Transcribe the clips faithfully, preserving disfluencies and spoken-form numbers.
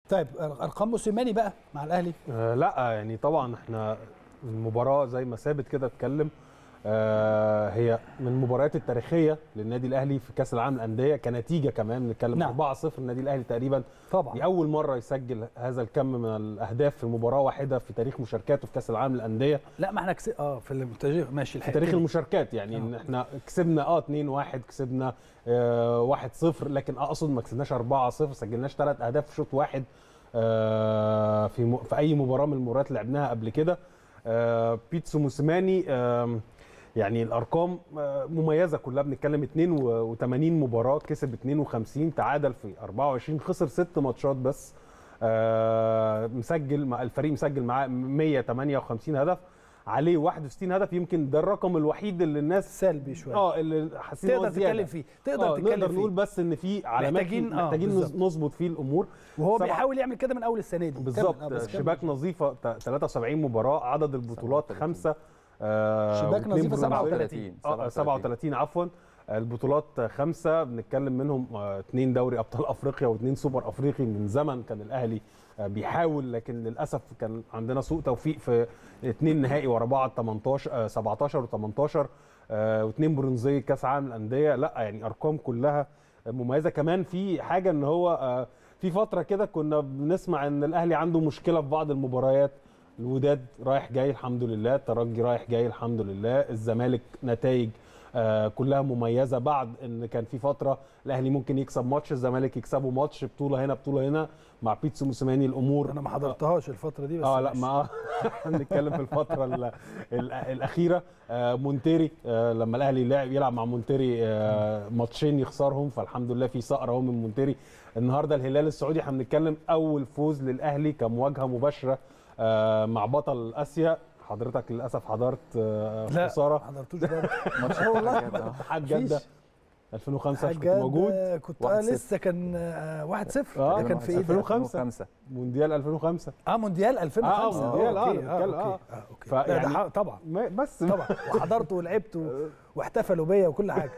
طيب ارقام موسيماني بقى مع الاهلي؟ آه لا يعني طبعا احنا المباراه زي ما ثابت كده اتكلم، آه هي من المباريات التاريخيه للنادي الاهلي في كاس العالم للانديه كنتيجه، كمان بنتكلم نعم. أربعة صفر النادي الاهلي تقريبا. طبعا دي اول مره يسجل هذا الكم من الاهداف في مباراه واحده في تاريخ مشاركاته في كاس العالم للانديه. لا ما احنا كس... اه في التاريخ ماشي في تاريخ المشاركات يعني ان احنا كسبنا اه اتنين واحد، كسبنا آه واحد صفر، لكن اقصد ما كسبناش أربعة صفر، سجلناش ثلاث اهداف في شوط واحد آه في م... في اي مباراه من المباريات اللي لعبناها قبل كده. آه بيتسو موسيماني آه يعني الارقام مميزه كلها، بنتكلم اتنين وتمانين مباراه، كسب اتنين وخمسين، تعادل في أربعة وعشرين، خسر ست ماتشات بس. آه مسجل مع الفريق مسجل معاه مية وتمانية وخمسين هدف، عليه واحد وستين هدف. يمكن ده الرقم الوحيد اللي الناس سلبي شويه اه اللي حاسين تقدر تتكلم فيه، تقدر آه تتكلم نقدر فيه. نقول بس ان في علامات محتاجين آه محتاجين نظبط فيه الامور، وهو بيحاول يعمل كده من اول السنه دي بالظبط. آه شباك نظيفه تلاتة وسبعين مباراه، عدد البطولات خمسه، آه شباك نظيفه سبعة وتلاتين اه سبعة وتلاتين عفوا. البطولات خمسه، بنتكلم منهم اثنين دوري ابطال افريقيا واثنين سوبر افريقي. من زمن كان الاهلي بيحاول، لكن للاسف كان عندنا سوء توفيق في اثنين نهائي ورا بعض تمنتاشر سبعتاشر وتمنتاشر واثنين برونزيه كاس عالم الانديه. لا يعني ارقام كلها مميزه. كمان في حاجه ان هو في فتره كده كنا بنسمع ان الاهلي عنده مشكله في بعض المباريات، الوداد رايح جاي الحمد لله، الترجي رايح جاي الحمد لله، الزمالك نتائج آه كلها مميزه، بعد ان كان في فتره الاهلي ممكن يكسب ماتش، الزمالك يكسبوا ماتش، بطوله هنا بطوله هنا. مع بيتسو موسيماني الامور انا ما حضرتهاش الفتره دي بس اه لا ما هنتكلم في الفتره ال ال الاخيره. آه مونتيري آه لما الاهلي لعب يلعب مع مونتيري آه ماتشين يخسرهم، فالحمد لله في صقر اهو من مونتيري. النهارده الهلال السعودي، احنا بنتكلم اول فوز للاهلي كمواجهه مباشره آه مع بطل اسيا. حضرتك للاسف حضرت آه خساره. لا ما حضرتوش برضه ماتش والله اتحاد جده ألفين وخمسة كنت موجود، كنت آه لسه كان واحد صفر. آه كان في ايه ألفين وخمسة مونديال ألفين وخمسة اه مونديال ألفين وخمسة اه مونديال اه اه اوكي اه اوكي فيعني طبعا بس طبعا وحضرت ولعبت واحتفلوا بيا وكل حاجه.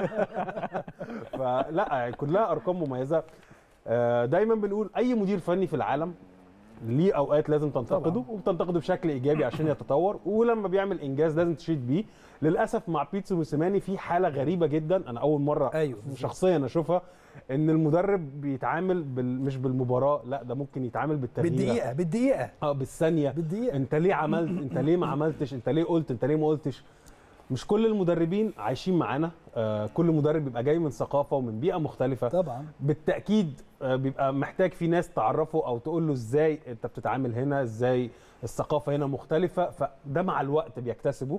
فلا يعني كلها ارقام مميزه. دايما بنقول اي مدير فني في العالم ليه اوقات لازم تنتقده، وبتنتقده بشكل ايجابي عشان يتطور، ولما بيعمل انجاز لازم تشيد بيه. للاسف مع بيتسو موسيماني في حاله غريبه جدا، انا اول مره أيوة شخصيا اشوفها، ان المدرب بيتعامل بال... مش بالمباراه، لا ده ممكن يتعامل بالتغيير، بالدقيقه بالدقيقه اه بالثانيه، بالدقيقه. انت ليه عملت، انت ليه ما عملتش، انت ليه قلت، انت ليه ما قلتش. مش كل المدربين عايشين معانا، آه كل مدرب بيبقى جاي من ثقافه ومن بيئه مختلفه طبعا. بالتاكيد آه بيبقى محتاج في ناس تعرفه او تقول له ازاي انت بتتعامل هنا، ازاي الثقافه هنا مختلفه، فده مع الوقت بيكتسبه.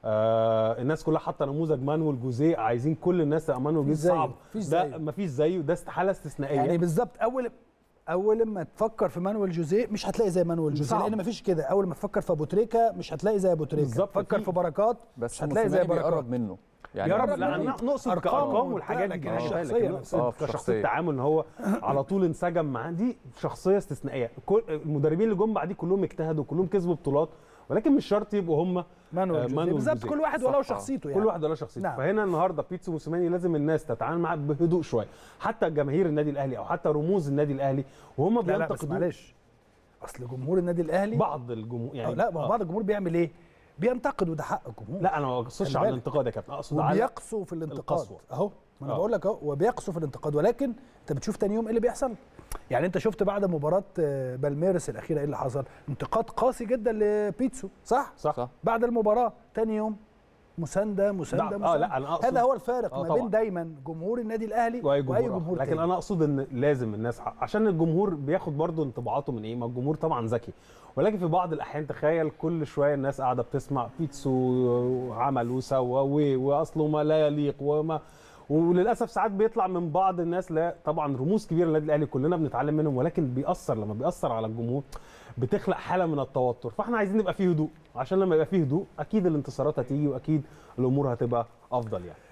آه الناس كلها حاطه نموذج مانويل جوزيه، عايزين كل الناس تبقى مانويل جوزيه، صعب، ده مفيش زيه، ده حاله استثنائيه يعني بالظبط. اول اول ما تفكر في مانويل جوزيه مش هتلاقي زي مانويل جوزيه، لان مفيش كده. اول ما تفكر في ابو تريكه مش هتلاقي زي ابو تريكه، فكر في بركات بس مش هتلاقي زي بركات. بيقرب منه يعني يقرب. لا نقصد كارقام والحاجات دي، الشخصيه نقصد كشخصيه تعامل، ان هو على طول انسجم معاه، دي شخصيه استثنائيه. كل المدربين اللي جم بعديه كلهم اجتهدوا، كلهم كسبوا بطولات، ولكن مش شرط يبقوا هم مانويل جوزيه بالظبط. كل واحد ولو شخصيته يعني، كل واحد ولو شخصيته. نعم. فهنا النهارده بيتسو موسيماني لازم الناس تتعامل معاه بهدوء شويه، حتى جماهير النادي الاهلي او حتى رموز النادي الاهلي وهم بينتقدوا. معلش، اصل جمهور النادي الاهلي بعض الجمهور يعني لا ما آه. بعض الجمهور بيعمل ايه؟ بينتقد، وده حق الجمهور. لا انا ما اقصدش على الانتقاد يا كابتن، اقصد على وبيقسوا في الانتقاد اهو. ما انا آه. بقول لك اهو، وبيقسوا في الانتقاد، ولكن انت بتشوف تاني يوم ايه اللي بيحصل. يعني انت شفت بعد مباراه بالميرس الاخيره ايه اللي حصل؟ انتقاد قاسي جدا لبيتسو، صح؟ صح, صح. بعد المباراه تاني يوم مسانده مسانده, مساندة. اه لا انا اقصد هذا هو الفارق آه ما بين دايما جمهور النادي الاهلي واي جمهور, وأي جمهور لكن تاني. انا اقصد ان لازم الناس حق. عشان الجمهور بياخد برضه انطباعاته من ايه؟ ما الجمهور طبعا ذكي، ولكن في بعض الاحيان تخيل كل شويه الناس قاعده بتسمع بيتسو عمل وسوى واصله ما لا يليق وما، وللاسف ساعات بيطلع من بعض الناس، لا طبعا رموز كبيره للنادي الاهلي كلنا بنتعلم منهم، ولكن بيأثر، لما بيأثر على الجمهور بتخلق حاله من التوتر. فاحنا عايزين نبقى فيه هدوء، عشان لما يبقى فيه هدوء اكيد الانتصارات هتيجي واكيد الامور هتبقى افضل يعني.